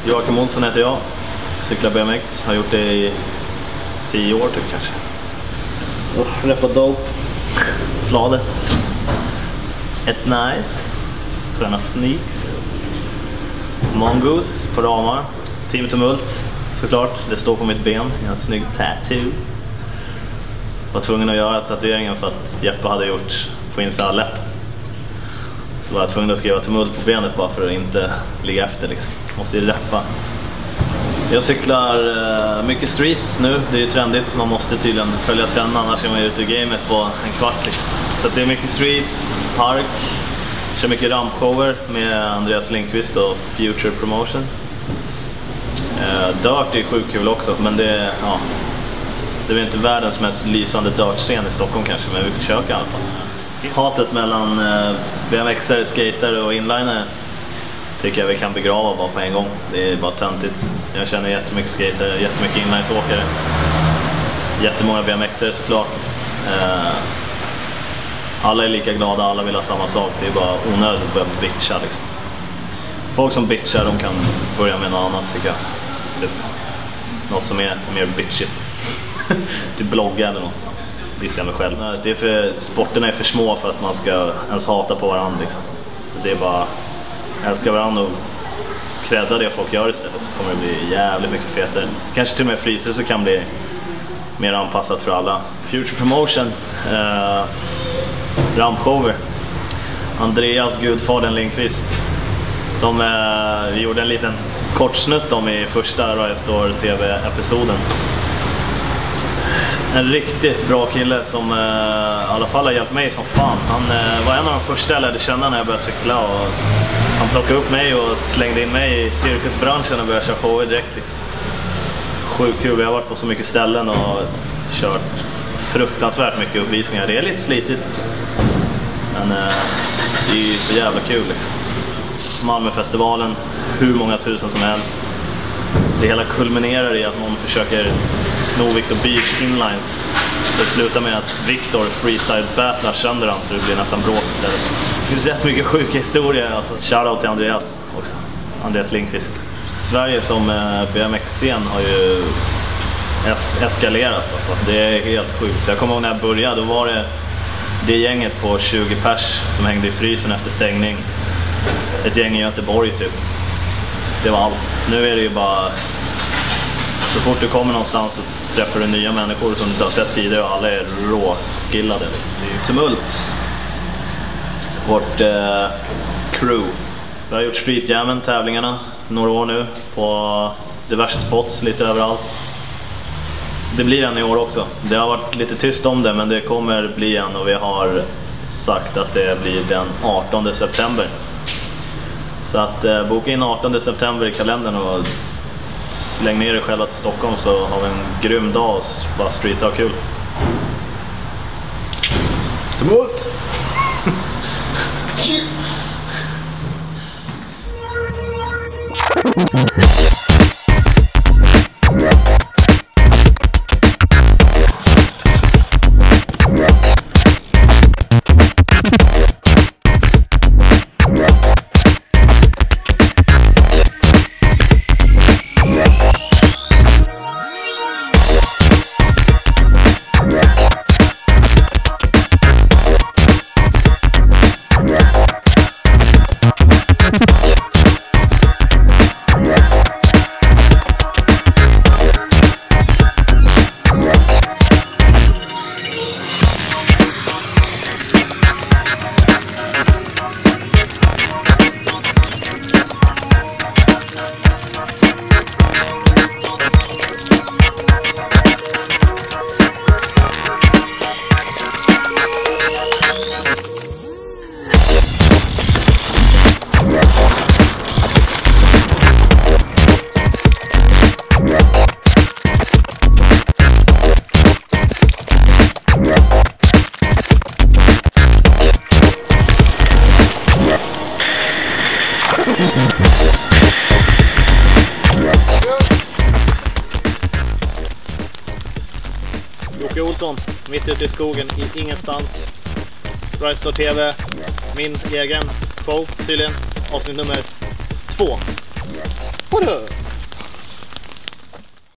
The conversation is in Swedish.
Joakim Olsson heter jag. Cyklar BMX. Har gjort det i 10 år typ kanske. Repa dope. Flawless. Ett nice. Sköna sneaks. Mongoose på ramar. Team Tumult såklart. Det står på mitt ben. En snygg tattoo. Var tvungen att göra tatueringen för att Jeppe hade gjort på insida läpp. Så var jag tvungen att skriva Tumult på benet bara för att inte ligga efter liksom. Måste ju reppa. Jag cyklar mycket street nu, det är ju trendigt. Man måste tydligen följa trenden, annars är man ute ur gamet på en kvart liksom. Så det är mycket street, park. Kör mycket rampshower med Andreas Lindqvist och Future Promotion. Dirt är sjukt kul också, men det är väl inte världens mest lysande dirt-scen i Stockholm kanske, men vi försöker i alla fall. Hatet mellan BMXare, skater och inliner tycker jag vi kan begrava bara på en gång. Det är bara töntigt. Jag känner jättemycket skater, jättemycket inlinesåkare. Jättemånga BMXare såklart. Alla är lika glada, alla vill ha samma sak. Det är bara onödigt att börja bitcha liksom. Folk som bitchar, de kan börja med något annat tycker jag. Typ något som är mer bitchigt. Typ blogga eller något. Dissar jag mig själv. Det är för, sporterna är för små för att man ska ens hata på varandra liksom. Så det är bara älska varandra och credda det folk gör istället, så kommer det bli jävligt mycket fetare. Kanske till och med Fryshuset kan bli mer anpassat för alla. Future Promotion, rampshower. Andreas Gudfadern Lindqvist som vi gjorde en liten kort snutt om i första Riot Store TV-episoden. En riktigt bra kille som i alla fall har hjälpt mig som fan. Han var en av de första jag lärde känna när jag började cykla, och han plockade upp mig och slängde in mig i cirkusbranschen och började köra shower direkt liksom. Sjukt kul, vi har varit på så mycket ställen och kört fruktansvärt mycket uppvisningar. Det är lite slitigt, men det är ju så jävla kul liksom. Malmöfestivalen, hur många tusen som helst. Det hela kulminerar i att någon försöker sno Victor Beach inlines. Det slutar med att Victor freestyle battlar sönder han, så det blir nästan bråk istället. Det finns rätt mycket sjuka historier. Alltså, shoutout till Andreas också. Andreas Lindqvist. Sverige som BMX-scen har ju eskalerat. Alltså. Det är helt sjukt. Jag kommer ihåg när jag började, då var det gänget på 20 pers som hängde i frysen efter stängning. Ett gäng i Göteborg typ. Det var allt. Nu är det ju bara, så fort du kommer någonstans så träffar du nya människor som du inte har sett tidigare, och alla är råskillade liksom. Det är ju Tumult, vårt crew. Vi har gjort streetjammen, tävlingarna, några år nu på diverse spots lite överallt. Det blir en i år också. Det har varit lite tyst om det, men det kommer bli en, och vi har sagt att det blir den 18 september. Så att boka in 18 september i kalendern och släng ner er själva till Stockholm, så har vi en grym dag och bara streeta och kul. Tumult! Jocke Olsson, mitt ute i skogen, i ingenstans. Riot Store TV, min egen show tydligen, avsnitt nummer 2. Vadå?